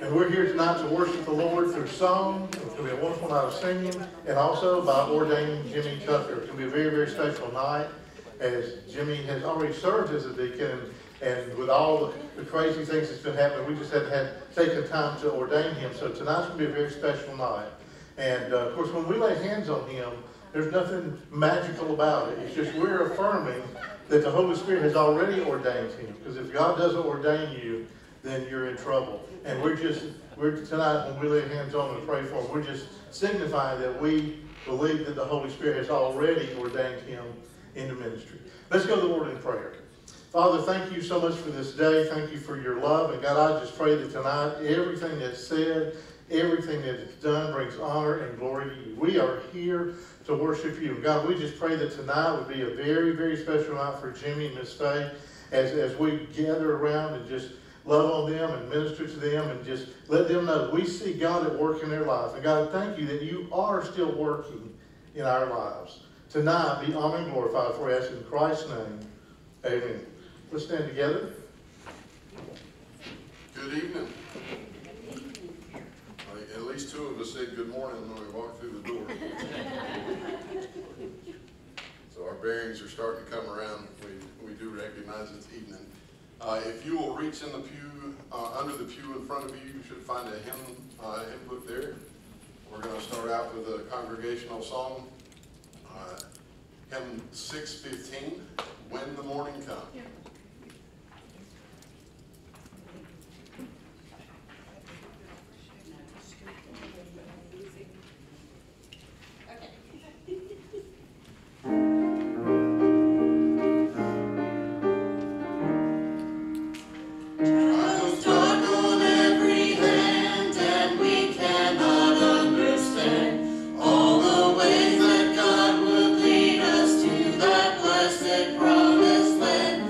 And we're here tonight to worship the Lord through song. It's going to be a wonderful night of singing, and also by ordaining Jimmie Tucker. It's going to be a very, very special night, as Jimmie has already served as a deacon, and with all the crazy things that's been happening, we just had taken time to ordain him. So tonight's going to be a very special night. And of course, when we lay hands on him, there's nothing magical about it. It's just we're affirming that the Holy Spirit has already ordained him. Because if God doesn't ordain you, then you're in trouble. And we're tonight, when we lay hands on him and pray for him, we're just signifying that we believe that the Holy Spirit has already ordained him into ministry. Let's go to the Lord in prayer. Father, thank you so much for this day. Thank you for your love. And God, I just pray that tonight, everything that's said, everything that is done brings honor and glory to you. We are here to worship you. God, we just pray that tonight would be a very, very special night for Jimmie and Miss Faye as we gather around and just love on them and minister to them and just let them know that we see God at work in their life. And God, thank you that you are still working in our lives. Tonight, be honored and glorified for us in Christ's name. Amen. Let's stand together. Good evening. At least two of us said good morning when we walked through the door. So our bearings are starting to come around. We do recognize it's evening. If you will reach in the pew, under the pew in front of you, you should find a hymn book there. We're going to start out with a congregational song, hymn 615, When the Morning Comes. Yeah. Promised land.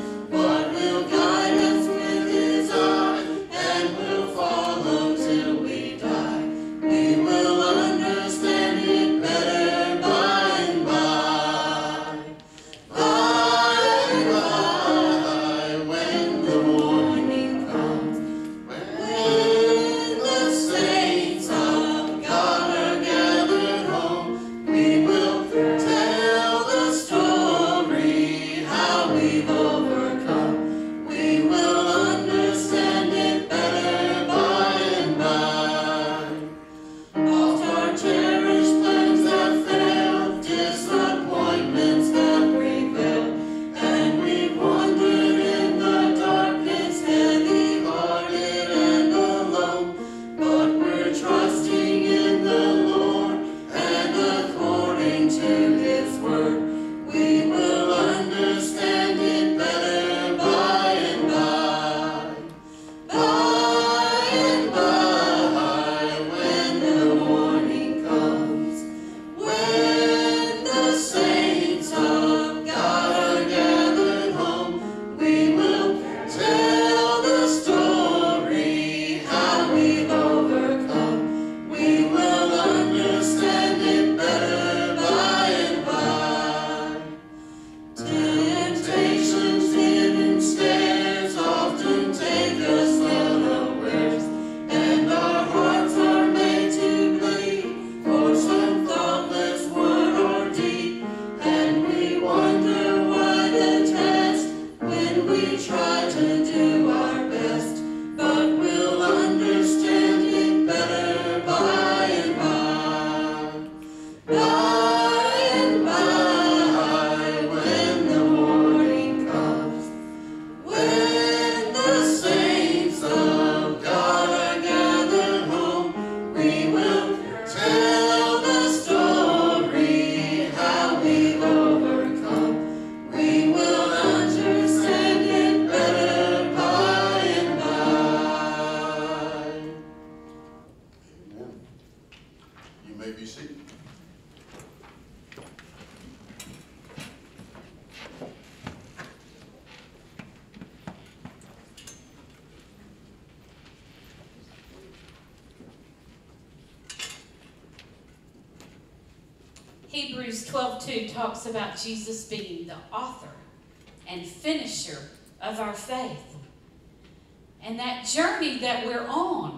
Hebrews 12:2 talks about Jesus being the author and finisher of our faith. And that journey that we're on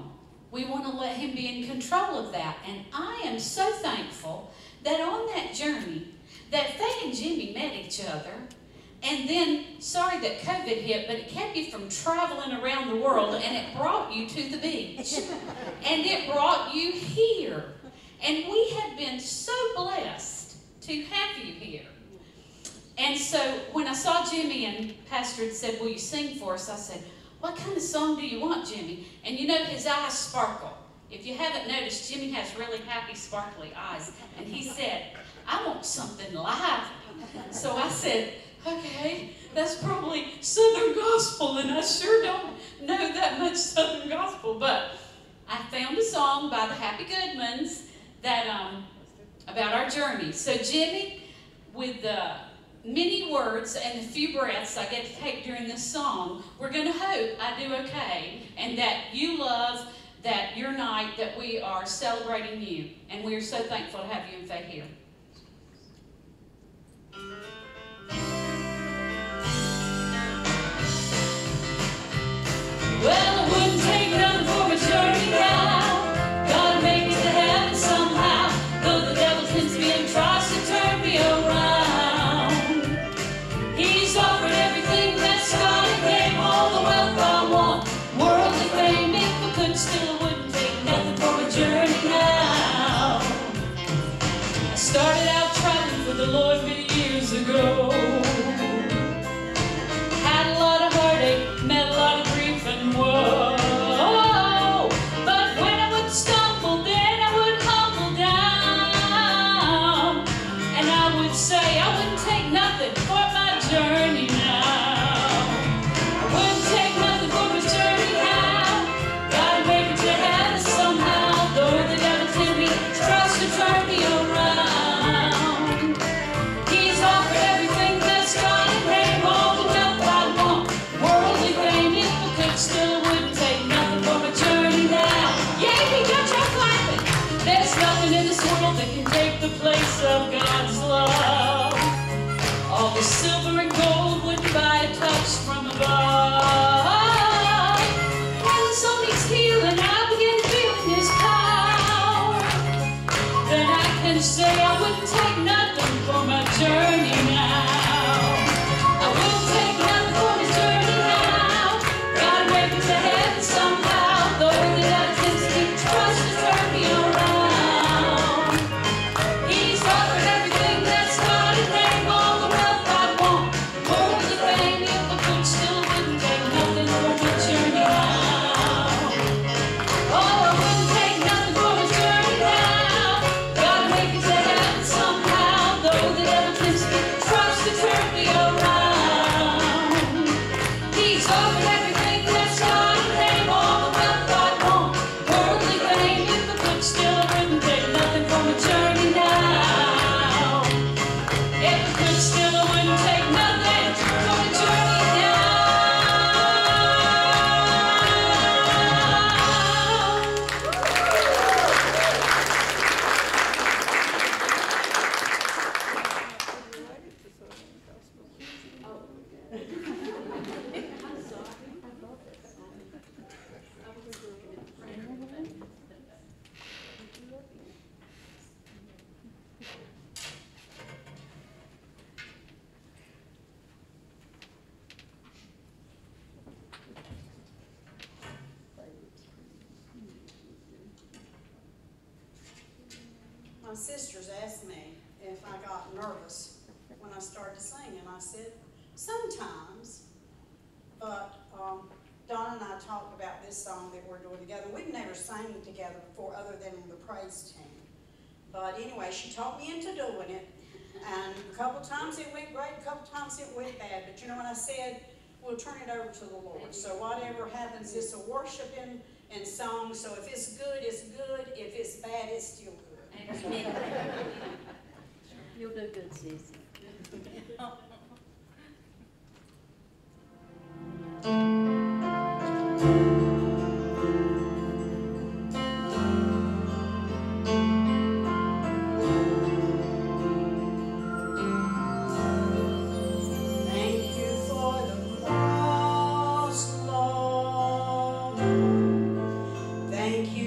We want to let Him be in control of that. And I am so thankful that on that journey, that Faye and Jimmie met each other. And then, sorry that COVID hit, but it kept you from traveling around the world, and it brought you to the beach. And it brought you here. And we have been so blessed to have you here. And so when I saw Jimmie and Pastor had said, will you sing for us? I said, what kind of song do you want, Jimmie? And you know, his eyes sparkle. If you haven't noticed, Jimmie has really happy, sparkly eyes. And he said, I want something lively. So I said, okay, that's probably Southern Gospel, and I sure don't know that much Southern Gospel. But I found a song by the Happy Goodmans that about our journey. So Jimmie, with the many words and the few breaths I get to take during this song, we're going to hope I do okay, and that you love that your night, that we are celebrating you. And we are so thankful to have you and Faye here. Well, it wouldn't take nothing for a journey now. Gotta make it to heaven somehow. Though the devil tempts me and tries to turn me around, He's offered everything that's God and gave all the wealth I want. Worldly fame, if I could, still it wouldn't take nothing for a journey now. I started out traveling for the Lord many years ago. Had a lot of heartache, met a lot of grief and woe. But when I would stumble, then I would humble down, and I would say I wouldn't take nothing for my journey now. I wouldn't take nothing for my journey now. Gotta make it to heaven somehow. Though the devil in me tries to turn me around, He's offered everything that's God and gave all the wealth I want. Worldly fame, if I could, still wouldn't take nothing for my journey now. Yay, we got y'all clapping. There's nothing in this world that can take the place of God's love. All the silver and gold wouldn't buy a touch from above. When the soul needs healing, I begin feeling His power. Then I can say I wouldn't take nothing for my journey now. I wouldn't take nothing for my journey now. Gotta make it to heaven somehow. Though the devil tempts me, tries to turn me around, He's offered everything that's God and gave all the wealth I want. Worldly fame, if I could, still wouldn't take nothing for my journey now. Oh, I wouldn't take nothing for my journey now. Gotta make it to heaven somehow. Though the devil tempts me, tries to turn me around, He's offered everything that's God and gave all the wealth I want. Worldly fame, if I could, still wouldn't take nothing for my journey now. If I could, still I wouldn't take nothing for my journey now. My sisters asked me if I got nervous when I started singing. I said, sometimes. But Donna and I talked about this song that we're doing together. We've never sang together before other than the praise team. But anyway, she talked me into doing it. And a couple times it went great, a couple times it went bad. But you know what I said? We'll turn it over to the Lord. So whatever happens, it's a worshiping and song. So if it's good, it's good. If it's bad, it's still good. You'll do good, Susie. Thank you for the cross, Lord. Thank you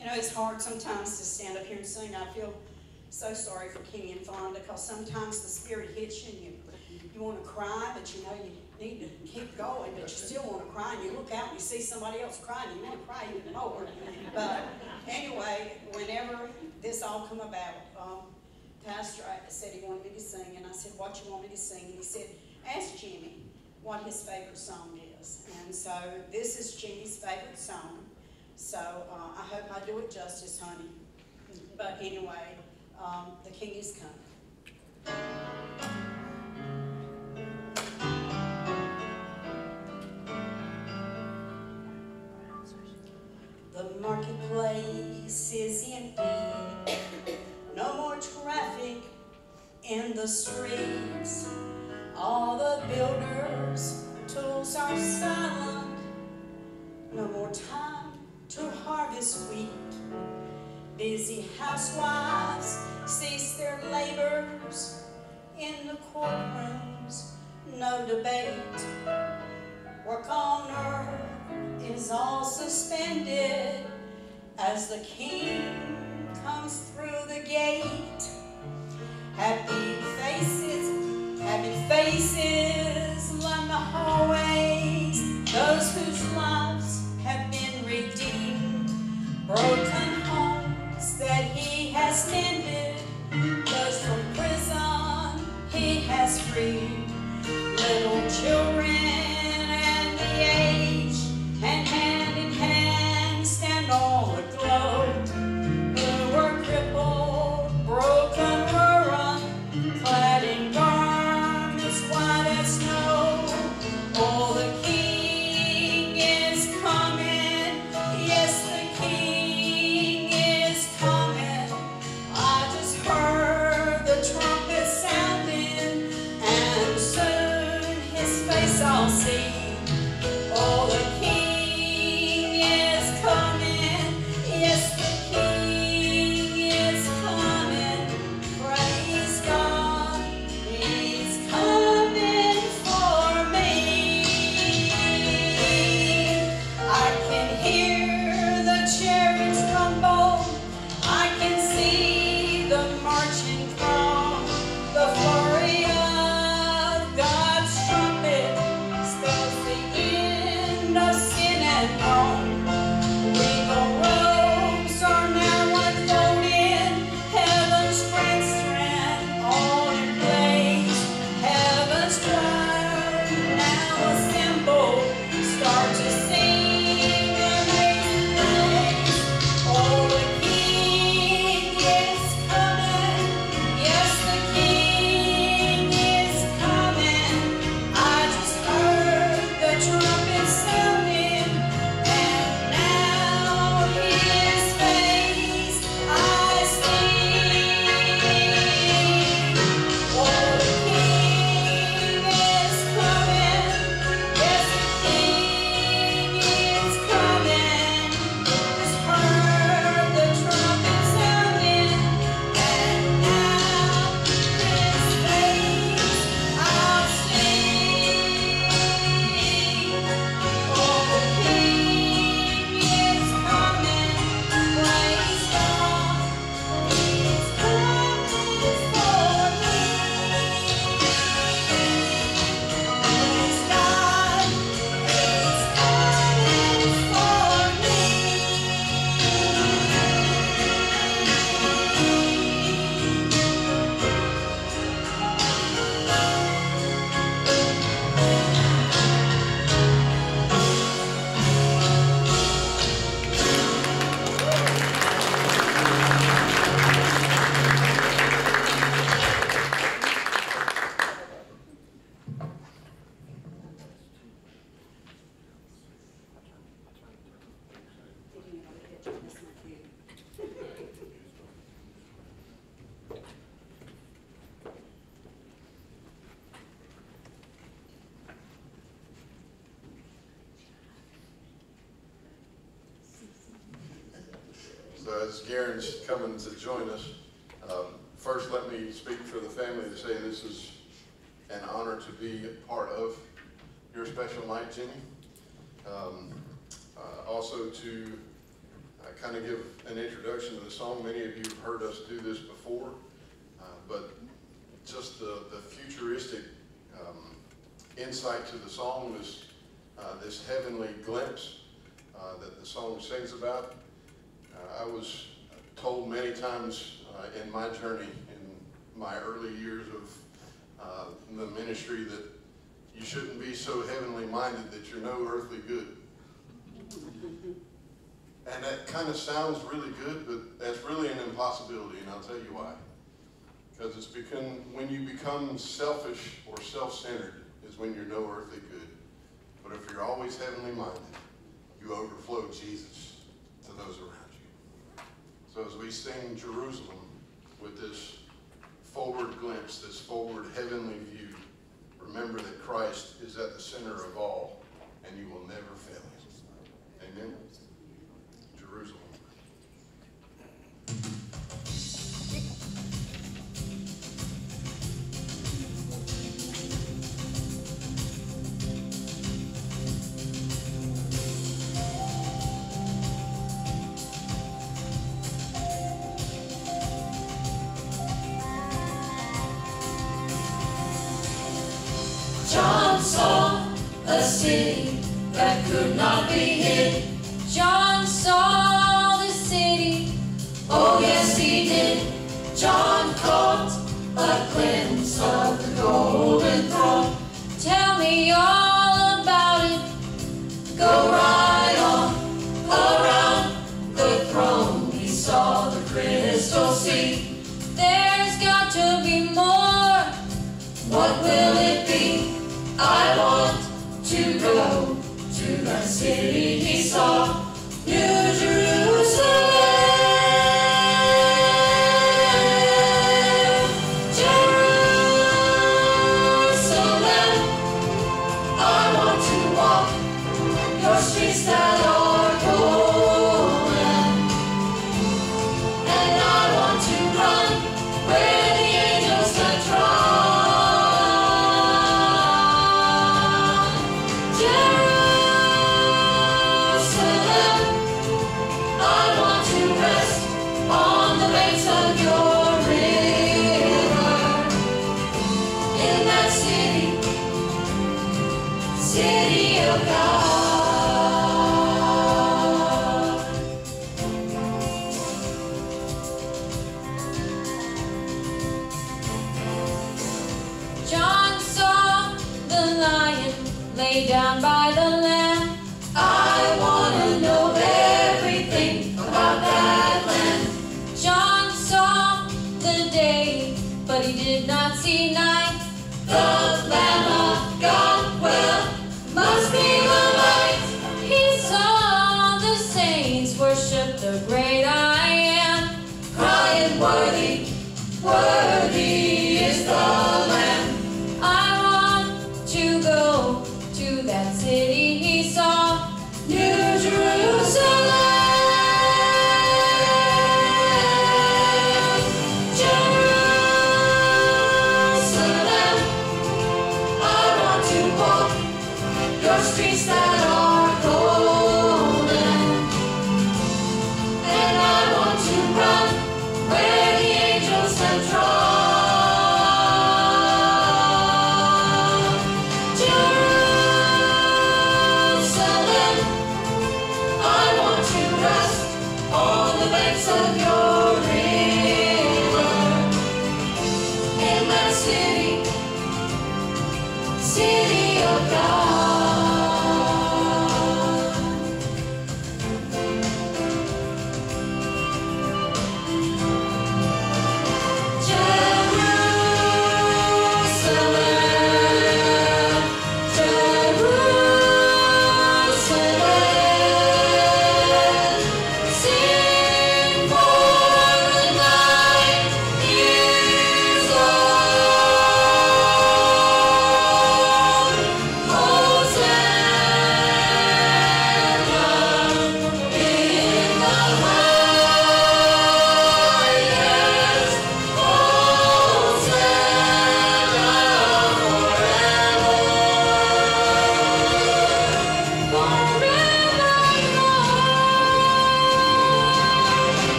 You know, it's hard sometimes to stand up here and sing. I feel so sorry for Kenny and Fonda, because sometimes the spirit hits you and you want to cry, but you know you need to keep going, but you still want to cry, and you look out and you see somebody else crying, and you want to cry even more. But anyway, whenever this all come about, Pastor said he wanted me to sing, and I said, what you want me to sing? And he said, ask Jimmie what his favorite song is. And so this is Jimmie's favorite song. So I hope I do it justice, honey. But anyway, the King is coming. The marketplace is empty, no more traffic in the streets. All the builders' tools are silent, no more time to harvest wheat. Busy housewives cease their labors in the courtrooms, no debate. Work on earth is all suspended as the King comes through the gate. Happy faces line the hallways, those whose lives have been redeemed. Broken homes that he has mended, those from prison he has freed. Little children and the aged, and hand in hand stand all aglow, who were crippled, broken, ruined, clad in garments white as snow. Oh, the King is coming, yes, the King is coming. I just heard the trumpet sounding, and soon his face I'll see. Oh, the King is coming, yes, the King is coming. Praise God, he's coming for me. I can hear the chariots rumble, I can see the marching throng. The flurry of God's trumpet spells the end of sin and wrong. Regal robes are now unfolded, heaven's grand strand all in place. Heaven's choir now assembled, start to sing amazing praise. Oh, the King is coming, yes, the King is coming. I just heard the trumpet sounding, and now his face I see. Oh, the King is coming, yes, the King is coming. Just heard the trumpet sounding, and now his face I'll see. Oh, the King is coming, praise God, he's coming for me. Praise God, he's coming for So as Garen's coming to join us, first let me speak for the family to say this is an honor to be a part of your special night, Jimmie. Also to kind of give an introduction to the song. Many of you have heard us do this before, but just the futuristic insight to the song, this heavenly glimpse that the song sings about. I was told many times in my journey, in my early years of the ministry, that you shouldn't be so heavenly minded that you're no earthly good. And that kind of sounds really good, but that's really an impossibility, and I'll tell you why. Because when you become selfish or self-centered is when you're no earthly good. But if you're always heavenly minded, you overflow Jesus to those around you. So as we sing Jerusalem with this forward glimpse, this forward heavenly view, remember that Christ is at the center of all, and you will never fail him. Amen. Jerusalem. John saw a city that could not be hid. John saw the city, oh yes he did. John caught a glimpse of the golden throne. Tell me all about it, go right on around the throne. He saw the crystal sea. There's got to be more, what will it be? I want to go to that city he saw, New Jerusalem. Jerusalem, I want to walk your streets that are golden, and I want to run where the angels can trod. City of God. John saw the lion lay down by the lamb. I want to know everything about that land. John saw the day, but he did not see night. The Lamb of God, well, must be the light. He saw the saints worship the great I am, crying worthy, worthy is the Lamb. I want to go to that city he saw, New Jerusalem. Streets that are golden, and I want to run where the angels have trod. Jerusalem, I want to rest on the banks of your river, in that city of God.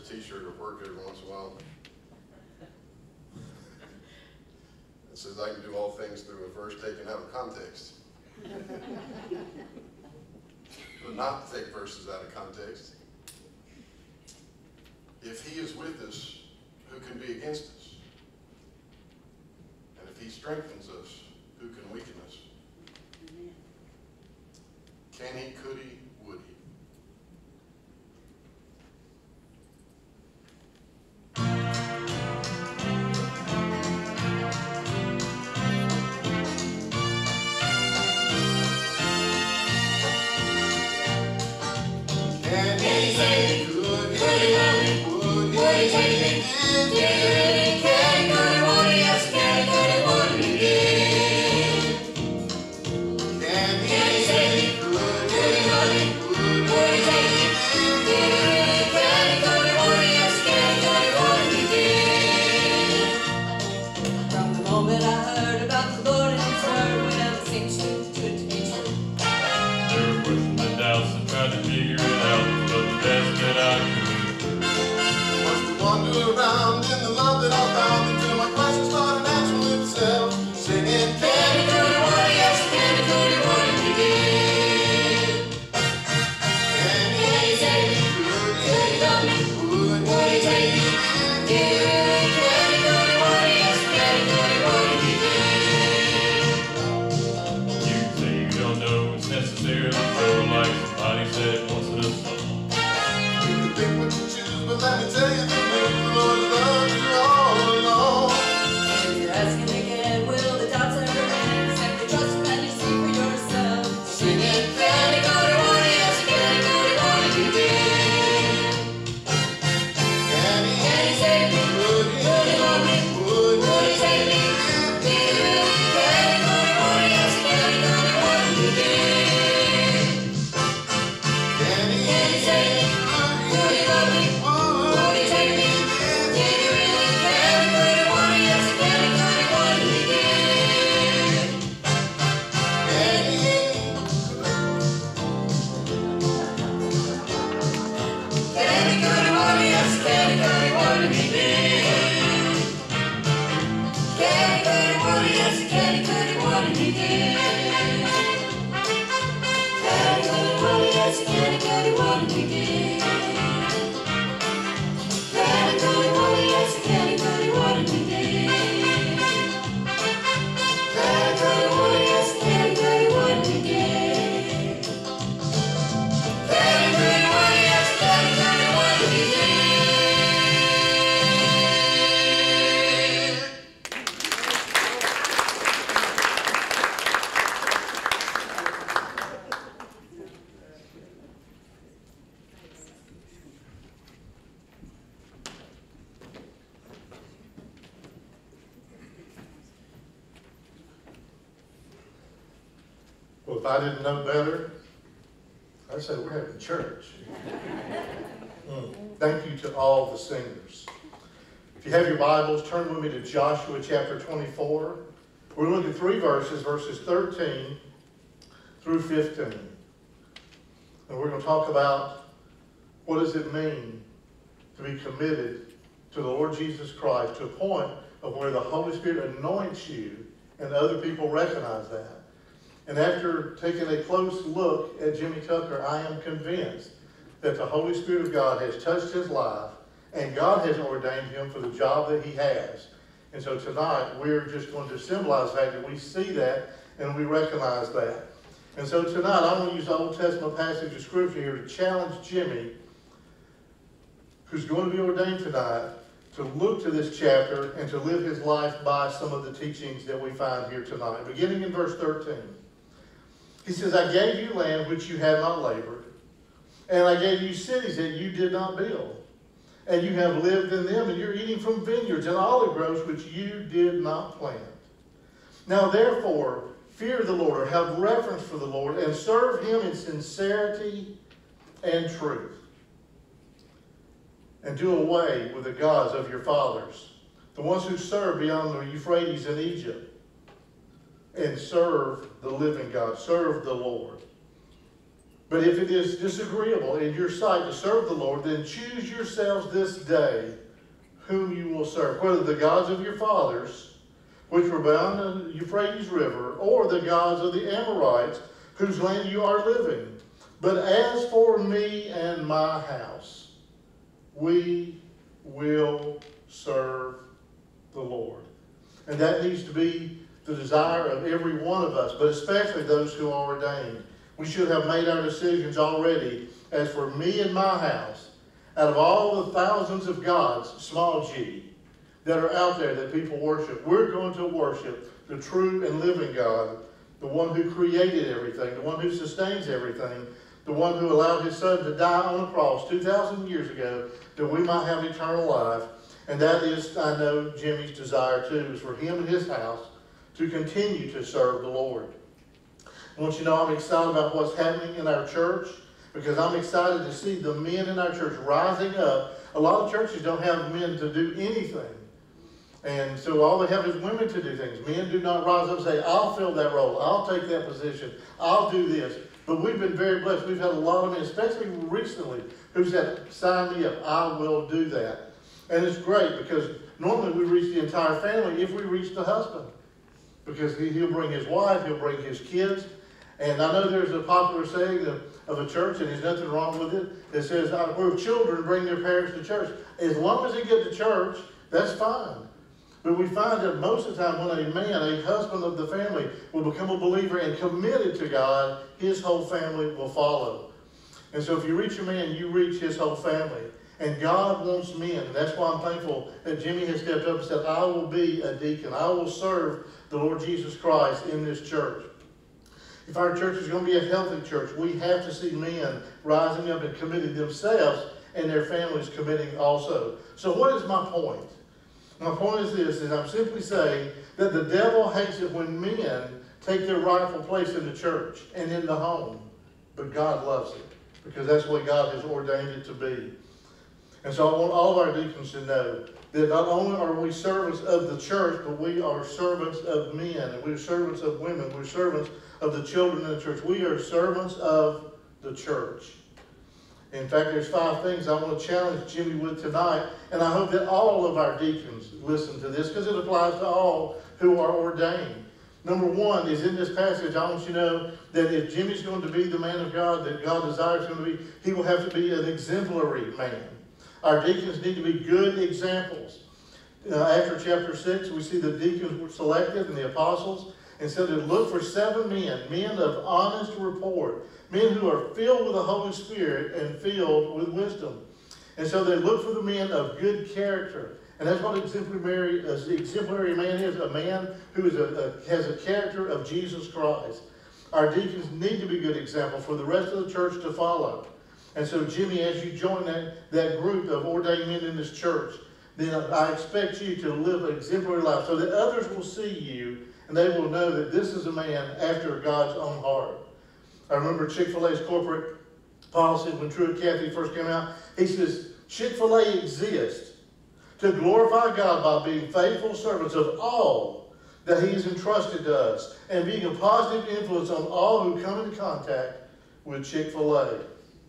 t-shirt at work every once in a while. It says I can do all things through a verse taken out of context. But not to take verses out of context. If he is with us, who can be against us? And if he strengthens us, who can weaken us? Can he, could he, would he? Can he, could he, would he, From the moment I heard about the Lord and His word, well, it seems too good to be true. There were questions and doubts and tried to figure it out, but the best that I could. was to wander around in the love that I found until my questions started answering itself, singing, can he, could he, would he, yes, can he, could he, would he, he did. Can he, could he, would he, take me, did. Can he, could he, would he, yes, can he, could he, would he, he did. You can say you don't know it's necessarily so, like somebody said once in a song. You can pick what you choose, but let me tell you the news, the Lord loves you all along. If you're asking again, will the doubts ever end? Simply trust Him and you see for yourself. Singing, can he, could he, would he, yes, can he, could he, would he, he did. Can he, save me, could he, love me, would he, save me, did. Can he, could he, would he, yes, can he, could he, would he, he did. Can he, save me, could he, love me, would he, save me, did he really? Can he, could he, would he, yes, can he, could he, would he, he did. Can he, Can he, could he, would he, yes, can he, could he, would he, he did. Can he, could he, would he, yes, can he, could he, would he, he did. Can he, could he, would he, yes, can he, could he, would he, he did. Can he, could he, would he, yes, can he, could he, would he, he did. Can he, could he, would he, yes, can he, could he, would he, he did. Can he, could he, would he, yes, can he, could he, would he, he did. Well, if I didn't know better, I'd say we're having church. Thank you to all the singers. If you have your Bibles, turn with me to Joshua chapter 24. We're going to look at 3 verses, verses 13 through 15. And we're going to talk about what does it mean to be committed to the Lord Jesus Christ to a point of where the Holy Spirit anoints you and other people recognize that. And after taking a close look at Jimmie Tucker, I am convinced that the Holy Spirit of God has touched his life and God has ordained him for the job that he has. And so tonight we're just going to symbolize the fact that we see that and we recognize that. And so tonight I'm going to use the Old Testament passage of Scripture here to challenge Jimmie, who's going to be ordained tonight, to look to this chapter and to live his life by some of the teachings that we find here tonight. Beginning in verse 13. He says, I gave you land which you had not labored, and I gave you cities that you did not build. And you have lived in them, and you're eating from vineyards and olive groves which you did not plant. Now therefore, fear the Lord, or have reverence for the Lord, and serve him in sincerity and truth. And do away with the gods of your fathers, the ones who served beyond the Euphrates in Egypt. And serve the living God, serve the Lord. But if it is disagreeable in your sight to serve the Lord, then choose yourselves this day whom you will serve, whether the gods of your fathers, which were bound in the Euphrates River, or the gods of the Amorites, whose land you are living. But as for me and my house, we will serve the Lord. And that needs to be the desire of every one of us, but especially those who are ordained. We should have made our decisions already. As for me and my house, out of all the thousands of gods, small g, that are out there that people worship, we're going to worship the true and living God, the one who created everything, the one who sustains everything, the one who allowed his son to die on a cross 2,000 years ago that we might have eternal life. And that is, I know, Jimmie's desire too, is for him and his house to continue to serve the Lord. I want you to know I'm excited about what's happening in our church, because I'm excited to see the men in our church rising up. A lot of churches don't have men to do anything. And so all they have is women to do things. Men do not rise up and say, I'll fill that role, I'll take that position, I'll do this. But we've been very blessed. We've had a lot of men, especially recently, who said, sign me up, I will do that. And it's great, because normally we reach the entire family if we reach the husband. Because he'll bring his wife, he'll bring his kids. And I know there's a popular saying of a church, and there's nothing wrong with it. It says, where children bring their parents to church. As long as they get to church, that's fine. But we find that most of the time when a man, a husband of the family, will become a believer and committed to God, his whole family will follow. And so if you reach a man, you reach his whole family. And God wants men. And that's why I'm thankful that Jimmie has stepped up and said, I will be a deacon. I will serve the Lord Jesus Christ in this church. If our church is going to be a healthy church, we have to see men rising up and committing themselves, and their families committing also. So what is my point? My point is this, is I'm simply saying that the devil hates it when men take their rightful place in the church and in the home. But God loves it, because that's what God has ordained it to be. And so I want all of our deacons to know that not only are we servants of the church, but we are servants of men, and we're servants of women, we're servants of the children in the church. We are servants of the church. In fact, there's 5 things I want to challenge Jimmie with tonight, and I hope that all of our deacons listen to this, because it applies to all who are ordained. Number 1 is in this passage, I want you to know that if Jimmie's going to be the man of God that God desires him to be, he will have to be an exemplary man. Our deacons need to be good examples. After chapter 6, we see the deacons were selected and the apostles, and so they look for 7 men of honest report, men who are filled with the Holy Spirit and filled with wisdom. And so they look for the men of good character. And that's what an exemplary man is, a man who has a character of Jesus Christ. Our deacons need to be good examples for the rest of the church to follow. And so, Jimmie, as you join that group of ordained men in this church, then I expect you to live an exemplary life so that others will see you and they will know that this is a man after God's own heart. I remember Chick-fil-A's corporate policy when Truett Cathy first came out. He says, Chick-fil-A exists to glorify God by being faithful servants of all that he has entrusted to us and being a positive influence on all who come into contact with Chick-fil-A.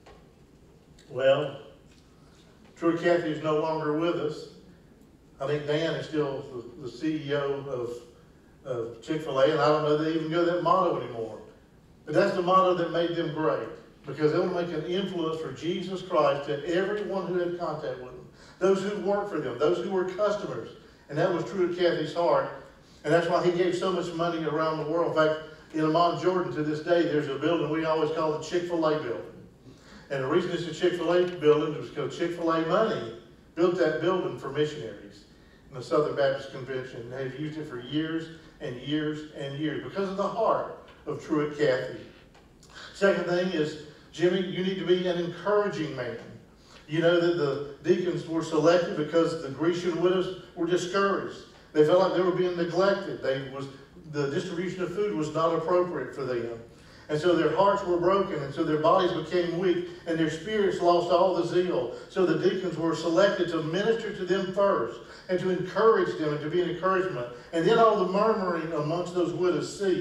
Well, Truett Cathy is no longer with us. I think Dan is still the CEO of Chick-fil-A, and I don't know they even go that motto anymore. But that's the motto that made them great, because they want to make an influence for Jesus Christ to everyone who had contact with them, those who worked for them, those who were customers. And that was Truett Cathy's heart, and that's why he gave so much money around the world. In fact, in Amman, Jordan, to this day, there's a building we always call the Chick-fil-A building. And the reason it's a Chick-fil-A building is because Chick-fil-A money built that building for missionaries in the Southern Baptist Convention. They've used it for years and years and years because of the heart of Truett Cathy. Second thing is, Jimmie, you need to be an encouraging man. You know that the deacons were selected because the Grecian widows were discouraged. They felt like they were being neglected. The distribution of food was not appropriate for them. And so their hearts were broken, and so their bodies became weak, and their spirits lost all the zeal. So the deacons were selected to minister to them first, and to encourage them, and to be an encouragement. And then all the murmuring amongst those widows ceased.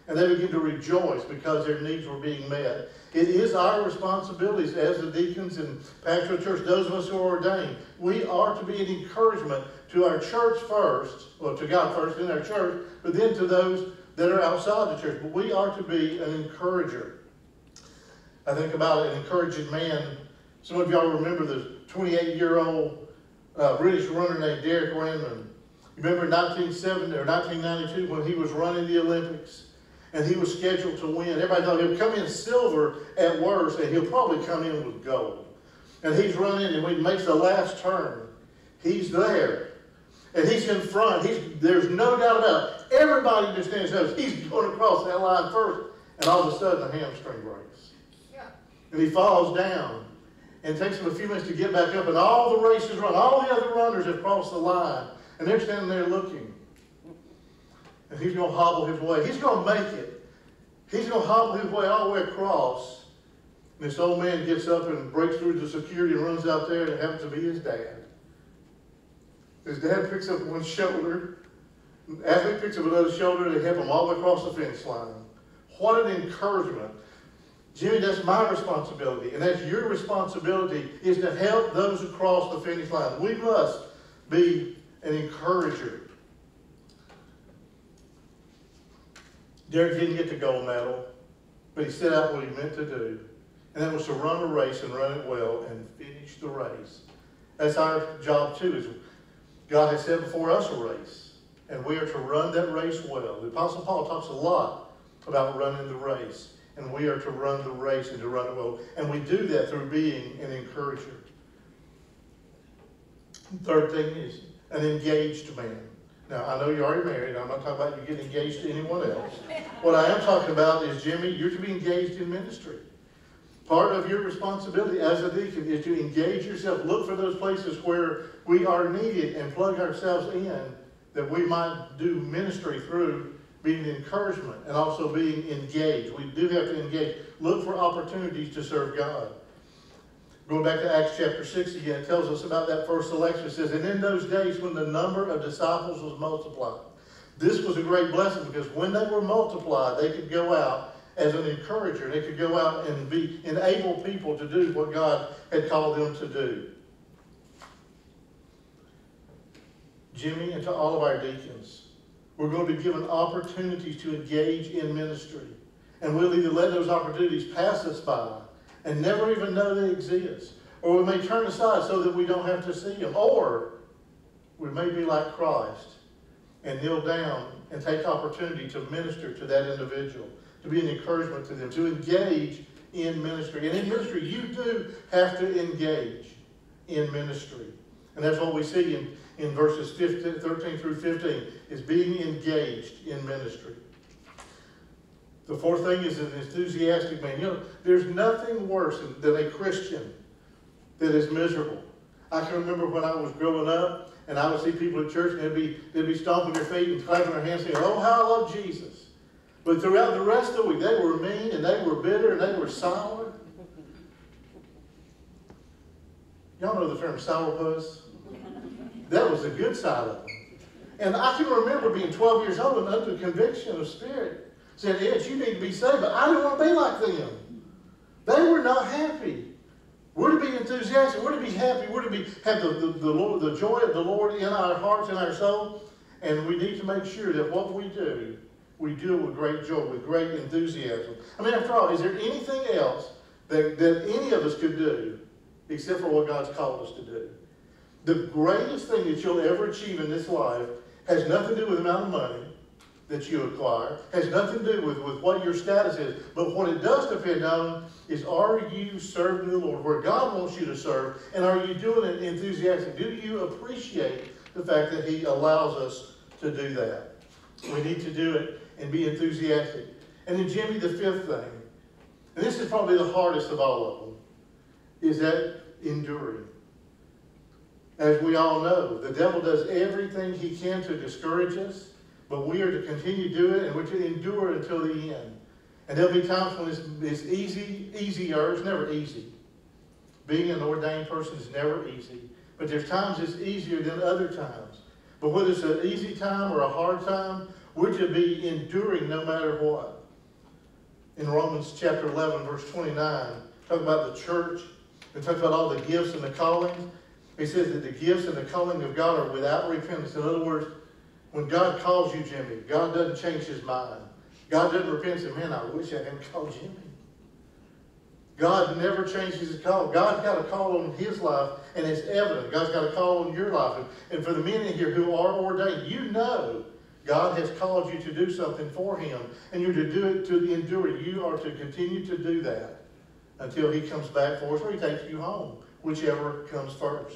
And they begin to rejoice because their needs were being met. It is our responsibilities as the deacons and pastoral church, those of us who are ordained. We are to be an encouragement to our church first, well, to God first in our church, but then to those that are outside the church. But we are to be an encourager. I think about an encouraging man. Some of y'all remember the 28-year-old British runner named Derek Raymond. You remember in 1970 or 1992 when he was running the Olympics? And he was scheduled to win. Everybody thought he'll come in silver at worst, and he'll probably come in with gold. And he's running, and when he makes the last turn, he's there. And he's in front. There's no doubt about it. Everybody understands knows he's going across that line first, and all of a sudden the hamstring breaks. Yeah. And he falls down. And it takes him a few minutes to get back up, and all the races run. All the other runners have crossed the line, and they're standing there looking. And he's going to hobble his way. He's going to make it. He's going to hobble his way all the way across. And this old man gets up and breaks through the security and runs out there, and it happens to be his dad. His dad picks up one shoulder. The athlete picks up another shoulder. They help him all the way across the finish line. What an encouragement. Jimmie, that's my responsibility, and that's your responsibility, is to help those who cross the finish line. We must be an encourager. Derek didn't get the gold medal, but he set out what he meant to do, and that was to run a race and run it well and finish the race. That's our job too. Is God has set before us a race, and we are to run that race well. The Apostle Paul talks a lot about running the race, and we are to run the race and to run it well, and we do that through being an encourager. The third thing is an engaged man. Now, I know you're already married. I'm not talking about you getting engaged to anyone else. What I am talking about is, Jimmie, you're to be engaged in ministry. Part of your responsibility as a deacon is to engage yourself. Look for those places where we are needed and plug ourselves in, that we might do ministry through being an encouragement and also being engaged. We do have to engage. Look for opportunities to serve God. Going back to Acts chapter 6 again, it tells us about that first election. It says, and in those days when the number of disciples was multiplied. This was a great blessing because when they were multiplied, they could go out as an encourager. They could go out and enable people to do what God had called them to do. Jimmie, and to all of our deacons, we're going to be given opportunities to engage in ministry. And we'll either let those opportunities pass us by and never even know they exist. Or we may turn aside so that we don't have to see them. Or we may be like Christ and kneel down and take opportunity to minister to that individual, to be an encouragement to them, to engage in ministry. And in ministry, you do have to engage in ministry. And that's what we see in verses 13 through 15, is being engaged in ministry. The fourth thing is an enthusiastic man. You know, there's nothing worse than a Christian that is miserable. I can remember when I was growing up, and I would see people at church, and they'd be stomping their feet and clapping their hands, saying, oh, how I love Jesus. But throughout the rest of the week, they were mean, and they were bitter, and they were sour. Y'all know the term sourpuss? That was the good side of them. And I can remember being 12 years old and under conviction of spirit. Said, Ed, you need to be saved, but I didn't want to be like them. They were not happy. We're to be enthusiastic. We're to be happy. We're to have the joy of the Lord in our hearts and our soul. And we need to make sure that what we do with great joy, with great enthusiasm. I mean, after all, is there anything else that any of us could do except for what God's called us to do? The greatest thing that you'll ever achieve in this life has nothing to do with the amount of money that you acquire, has nothing to do with what your status is. But what it does depend on is, are you serving the Lord where God wants you to serve, and are you doing it enthusiastic? Do you appreciate the fact that He allows us to do that? We need to do it and be enthusiastic. And then, Jimmie, the fifth thing, and this is probably the hardest of all of them, is that enduring. As we all know, the devil does everything he can to discourage us, but we are to continue to do it, and we're to endure until the end. And there'll be times when it's easier. It's never easy. Being an ordained person is never easy. But there's times it's easier than other times. But whether it's an easy time or a hard time, We're to be enduring no matter what. In Romans chapter 11, verse 29, talk about the church, and talk about all the gifts and the callings. He says that the gifts and the calling of God are without repentance. In other words, when God calls you, Jimmy, God doesn't change his mind. God doesn't repent and say, man, I wish I hadn't called Jimmy. God never changes his call. God's got a call on his life, and it's evident. God's got a call on your life. And for the men in here who are ordained, you know God has called you to do something for him, and you're to do it to endure. You are to continue to do that until he comes back for us, or he takes you home, whichever comes first.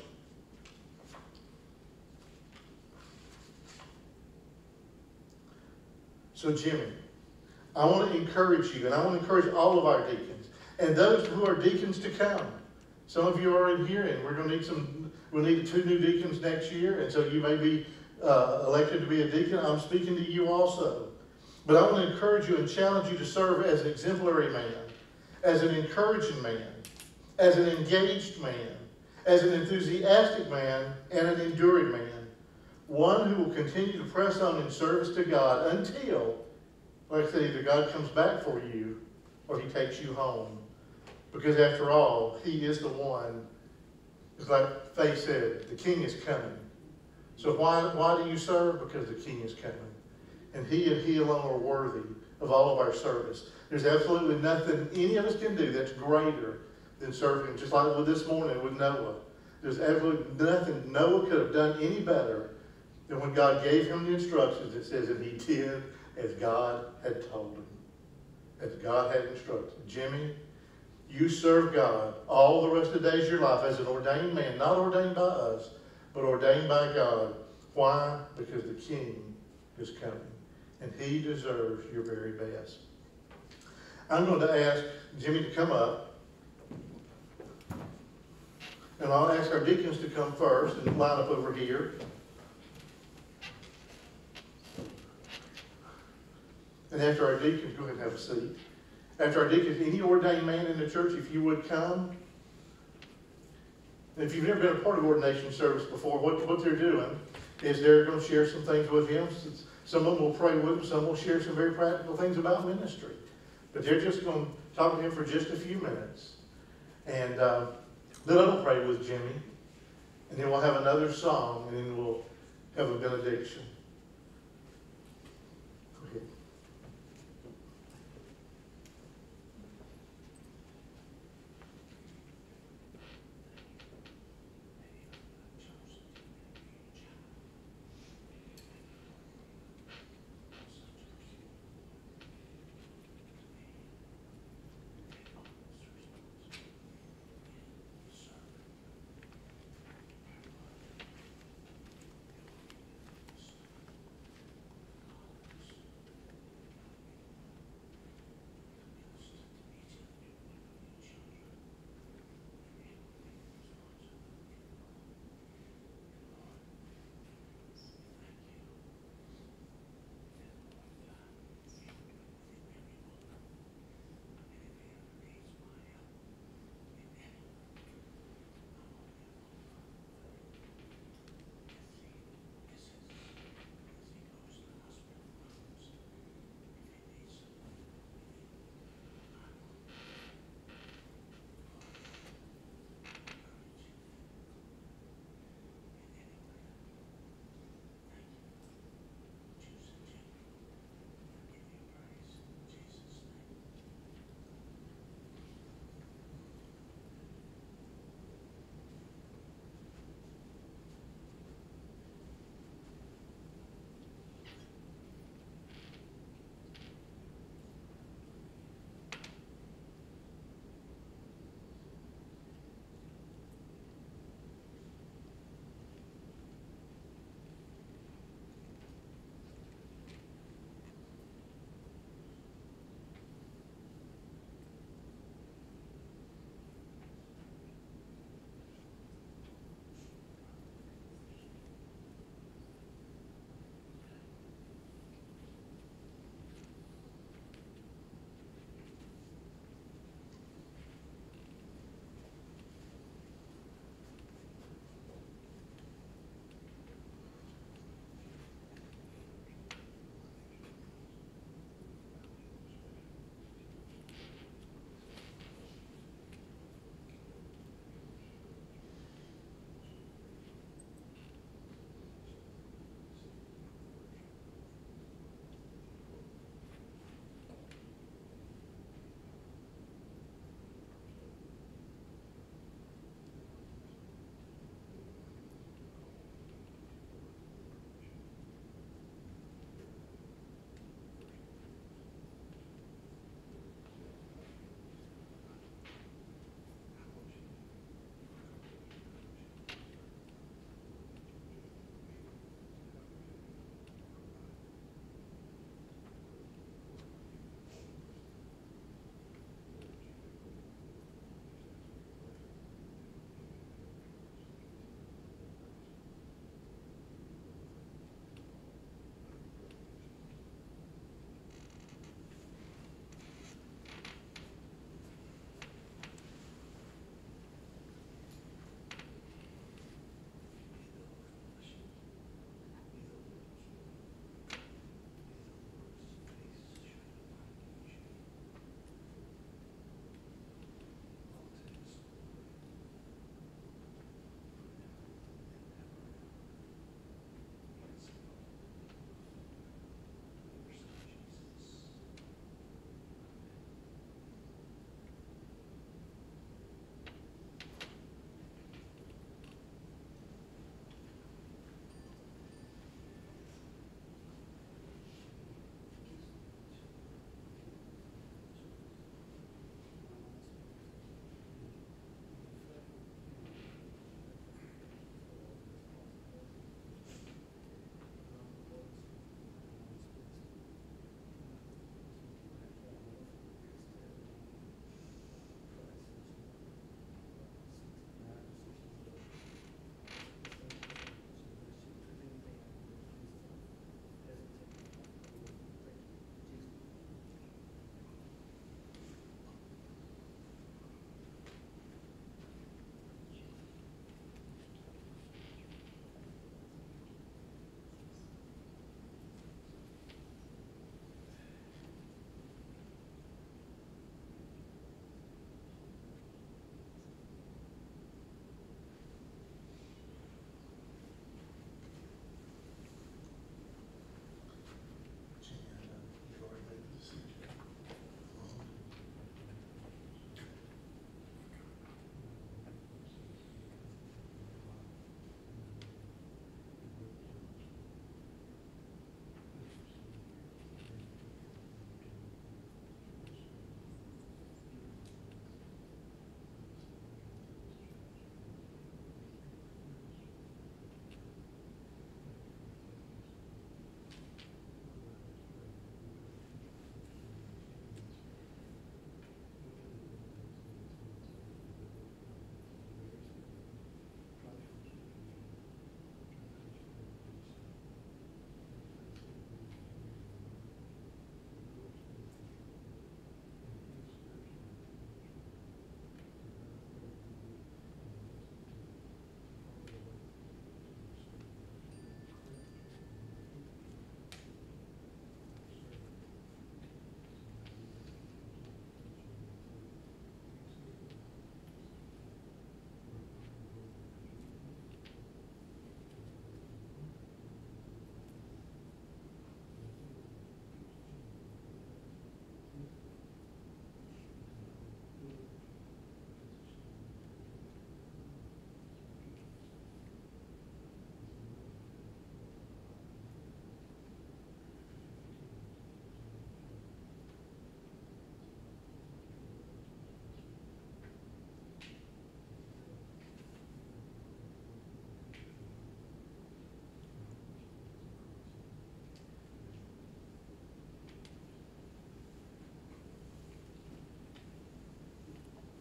So Jimmy, I want to encourage you, and I want to encourage all of our deacons, and those who are deacons to come. Some of you are in here, and we're going to need we'll need 2 new deacons next year, and so you may be elected to be a deacon. I'm speaking to you also. But I want to encourage you and challenge you to serve as an exemplary man, as an encouraging man, as an engaged man, as an enthusiastic man, and an enduring man. One who will continue to press on in service to God until, like I said, either God comes back for you or he takes you home. Because after all, he is the one, it's like Faith said, the king is coming. So why do you serve? Because the king is coming. And he alone are worthy of all of our service. There's absolutely nothing any of us can do that's greater than serving him. Just like with this morning with Noah. There's absolutely nothing Noah could have done any better than when God gave him the instructions. It says that he did as God had told him. As God had instructed. Jimmy, you serve God all the rest of the days of your life as an ordained man. Not ordained by us, but ordained by God. Why? Because the king is coming. And he deserves your very best. I'm going to ask Jimmy to come up. And I'll ask our deacons to come first and line up over here. And after our deacons, go ahead and have a seat. After our deacons, any ordained man in the church, if you would come. And if you've never been a part of ordination service before, what they're doing is they're going to share some things with him. Some of them will pray with him. Some will share some very practical things about ministry. But they're just going to talk to him for just a few minutes. And then I'll pray with Jimmy. And then we'll have another song, and then we'll have a benediction. Go ahead.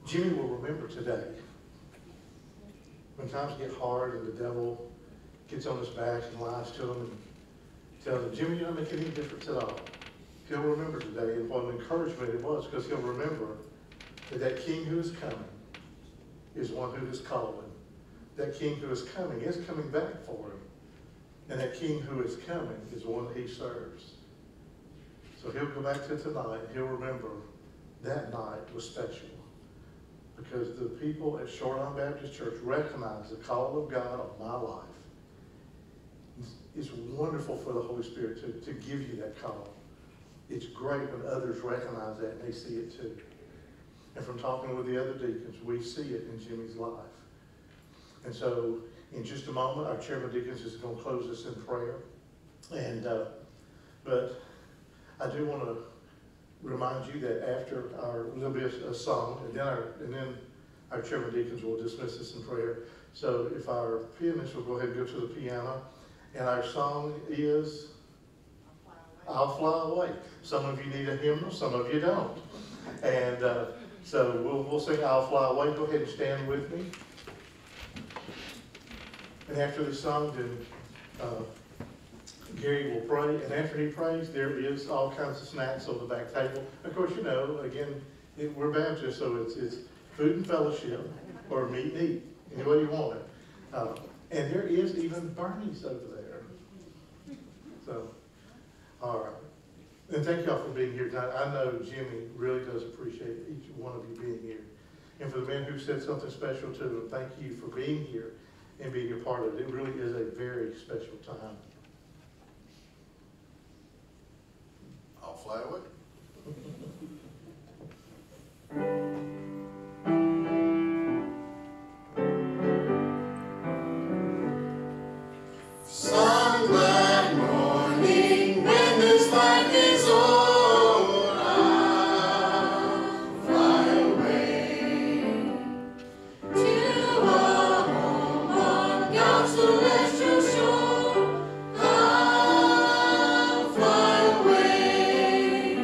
Jimmie will remember today. When times get hard and the devil gets on his back and lies to him and tells him, Jimmie, you're not making any difference at all. He'll remember today, and what an encouragement it was, because he'll remember that that King who is coming is one who is calling. That King who is coming back for him. And that King who is coming is one he serves. So he'll go back to tonight, and he'll remember that night was special. Because the people at Shoreline Baptist Church recognize the call of God on my life. It's wonderful for the Holy Spirit to give you that call. It's great when others recognize that and they see it too. And from talking with the other deacons, we see it in Jimmie's life. And so, in just a moment, our chairman of deacons is going to close us in prayer. And but I do want to remind you that after there'll be a song, and then our chairman of deacons will dismiss us in prayer. So if our pianist will go ahead and go to the piano, and our song is I'll Fly Away. Some of you need a hymnal, some of you don't. And so we'll sing I'll Fly Away. Go ahead and stand with me. And after the song, then Gary will pray. And after he prays, there is all kinds of snacks on the back table. Of course, you know, again, we're Baptist, so it's food and fellowship, or meat and eat, any way you want it. And there is even Bernie's over there. So, all right. And thank y'all for being here tonight. I know Jimmie really does appreciate each one of you being here. And for the men who said something special to him, thank you for being here and being a part of it. It really is a very special time. I'll fly away. Some glad morning when this life is o'er, I'll fly away to a home on God's celestial shore. I'll fly away.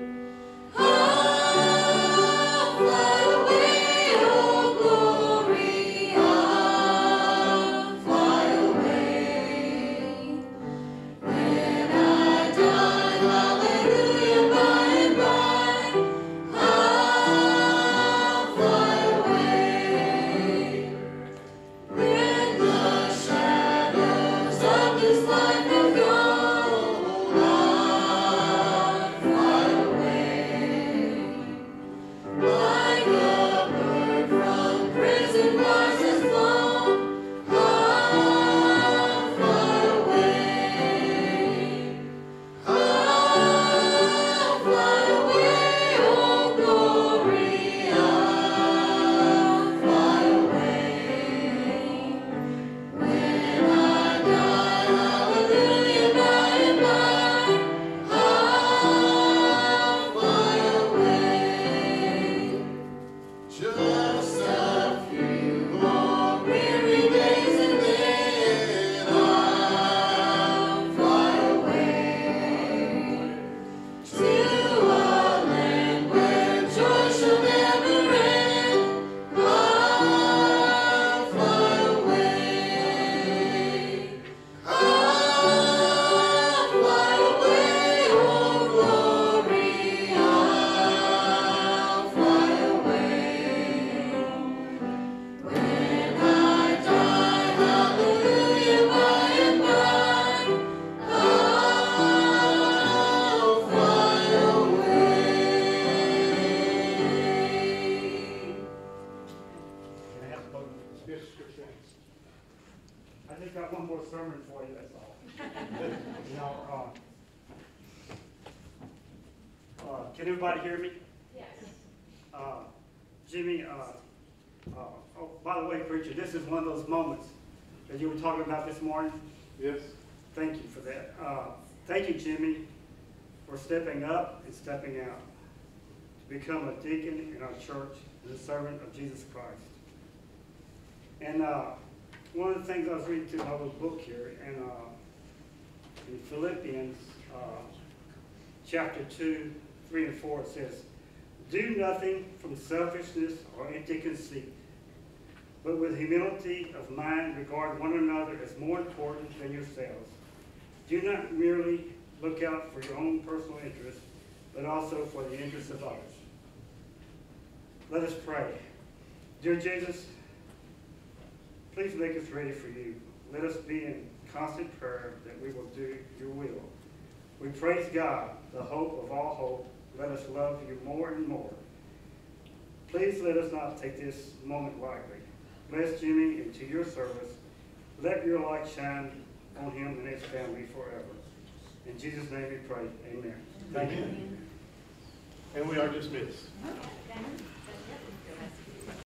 I'll fly away, oh glory. I'll fly away. When I die, hallelujah, by and by, I'll fly away. When the shadows of this life have gone, I'll fly away. Like a bird from prison bars has flown, I'll fly away. I'll fly away, oh glory, I'll fly away. When I die, hallelujah, by and by, I'll fly away. Just a few more weary days and then I'll fly away to a land where joy shall never end. I'll fly away. I'll fly away, oh glory. I'll fly away. When I die, hallelujah, by and by, I'll fly away. Can I have a vote? Yes, sure. I just got one more sermon for you, that's all. You know, can everybody hear me? Yes. Jimmie, oh, by the way, preacher, this is one of those moments that you were talking about this morning. Yes. Thank you for that. Thank you, Jimmie, for stepping up and stepping out to become a deacon in our church and a servant of Jesus Christ. And one of the things I was reading through my little book here, and in Philippians chapter 2, 3, and 4, it says, Do nothing from selfishness or empty conceit, but with humility of mind regard one another as more important than yourselves. Do not merely look out for your own personal interests, but also for the interests of others. Let us pray. Dear Jesus, please make us ready for you. Let us be in constant prayer that we will do your will. We praise God, the hope of all hope. Let us love you more and more. Please let us not take this moment lightly. Bless Jimmie into your service. Let your light shine on him and his family forever. In Jesus' name we pray. Amen. Thank you. And we are dismissed. Okay.